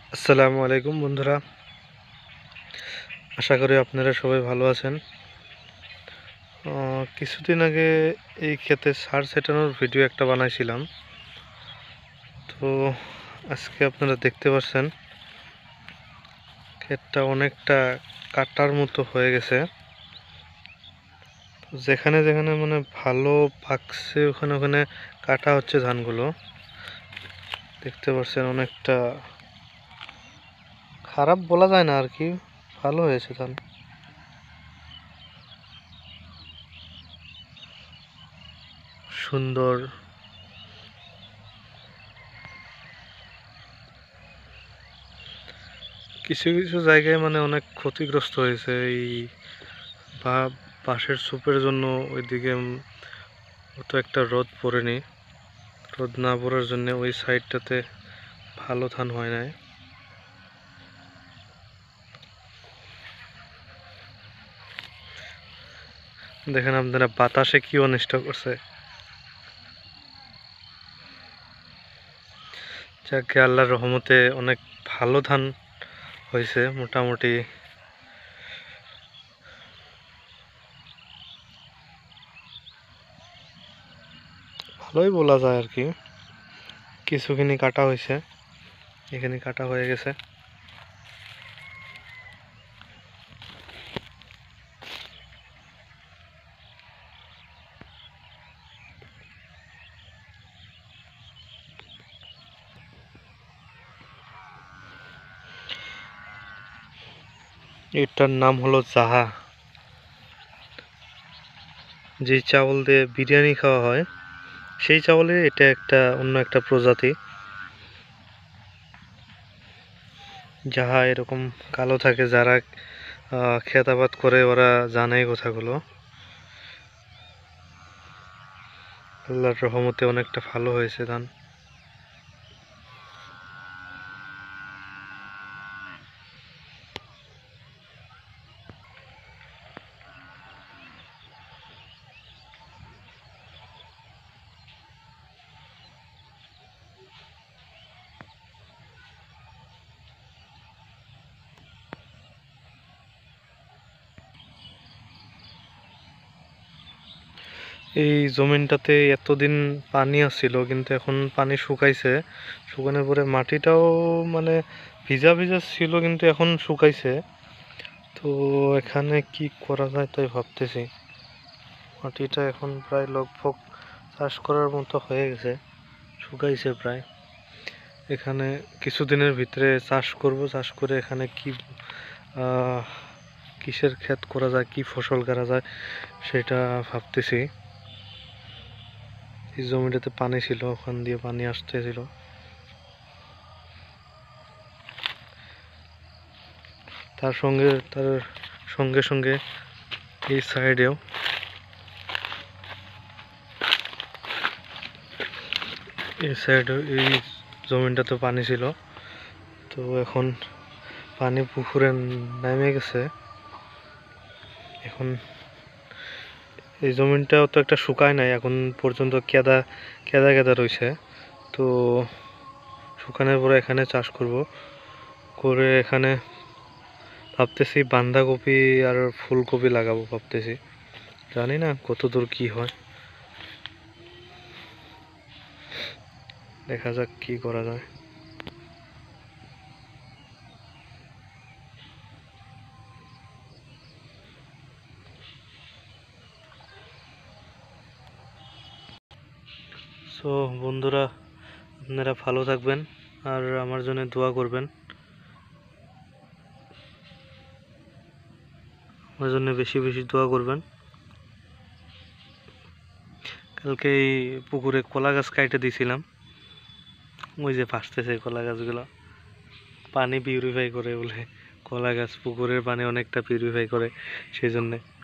আসসালামু আলাইকুম বন্ধুরা, আশা করি আপনারা সবাই ভালো আছেন। কিছুদিন আগে এই ক্ষেতে সার ছেটানোর ভিডিও একটা বানাইছিলাম। তো আজকে আপনারা দেখতে পাচ্ছেন ক্ষেতটা অনেকটা কাটার মতো হয়ে গেছে। যেখানে যেখানে মানে ভালো পাকছে ওখানে ওখানে কাটা হচ্ছে ধানগুলো। দেখতে পাচ্ছেন অনেকটা খারাপ বলা যায় না আর কি, ভালো হয়েছে ধান। সুন্দর। কিছু কিছু জায়গায় মানে অনেক ক্ষতিগ্রস্ত হয়েছে এই বা বাঁশের ছোপের জন্য। ওইদিকে অত একটা রোদ পড়েনি, রোদ না পড়ার জন্য ওই সাইডটাতে ভালো ধান হয় নাই। দেখেন আপনারা বাতাসে কি অনিষ্ট করছে। যাকে আল্লাহর রহমতে অনেক ভালো ধান হয়েছে মোটামুটি। ভালোই বলা যায় আর কি। কিছুখানি কাটা হয়েছে, এখানে কাটা হয়ে গেছে। এটার নাম হলো জাহা। যে চাউল দিয়ে বিরিয়ানি খাওয়া হয় সেই চাউলের এটা একটা অন্য একটা প্রজাতি। যাহা এরকম কালো থাকে, যারা ক্ষেত আবাদ করে ওরা জানে এই কথাগুলো। আল্লাহর রহমতে অনেকটা ভালো হয়েছে ধান। এই জমিনটাতে এতদিন পানি আসছিল, কিন্তু এখন পানি শুকাইছে। শুকানোর পরে মাটিটাও মানে ভিজা ভিজা ছিল, কিন্তু এখন শুকাইছে। তো এখানে কি করা যায় তাই ভাবতেছি। মাটিটা এখন প্রায় লগভগ চাষ করার মতো হয়ে গেছে, শুকাইছে প্রায়। এখানে কিছুদিনের ভিতরে চাষ করব, চাষ করে এখানে কি কিসের ক্ষেত করা যায়, কি ফসল করা যায় সেটা ভাবতেছি। এই জমিটাতে পানি ছিল, ওখান দিয়ে পানি আসতেছিল। তার সঙ্গে সঙ্গে এই সাইডেও এই জমিটাতে পানি ছিল। তো এখন পানি পুকুরে নেমে গেছে। এখন এই জমিটাও তো একটা শুকায় নাই এখন পর্যন্ত, কেদা কেদা কেদা রয়েছে। তো শুকানোর পরে এখানে চাষ করব, করে এখানে ভাবতেছি বাঁধাকপি আর ফুলকপি লাগাবো ভাবতেছি। জানি না কতদূর কি হয়, দেখা যাক কি করা যায়। সো বন্ধুরা, আপনারা ভালো থাকবেন আর আমার জন্য দোয়া করবেন। আমার জন্য বেশি বেশি দোয়া করবেন। কালকে এই পুকুরে কলা গাছ কাইটে দিয়েছিলাম, ওই যে ভাসতেছে কলা গাছগুলো। পানি পিউরিফাই করে বলে কলা গাছ, পুকুরের পানি অনেকটা পিউরিফাই করে, সেই জন্যে